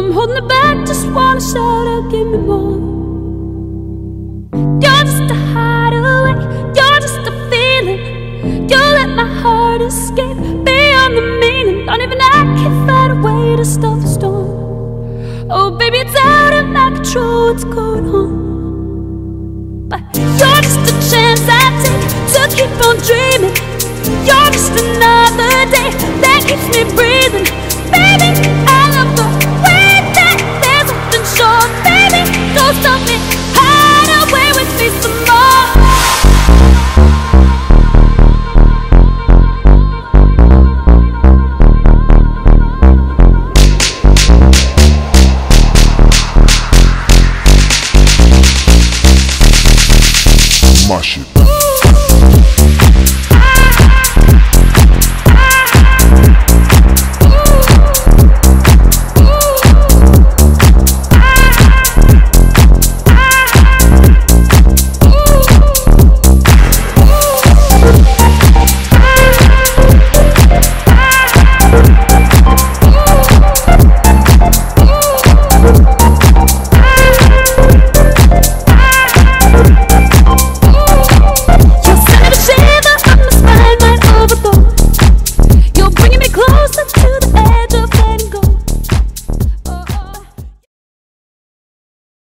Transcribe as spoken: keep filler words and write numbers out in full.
I'm holding it back, just wanna shout out, give me more. You're just a hideaway, you're just a feeling. You let my heart escape beyond the meaning. Don't even I can find a way to stop the storm. Oh baby, it's out of my control what's going on. But you're just a chance I take to keep on dreaming. You're just another day that keeps me breathing. Baby, I love the way that there's nothing short. Baby, go stop me, hide away with me some more. My shit.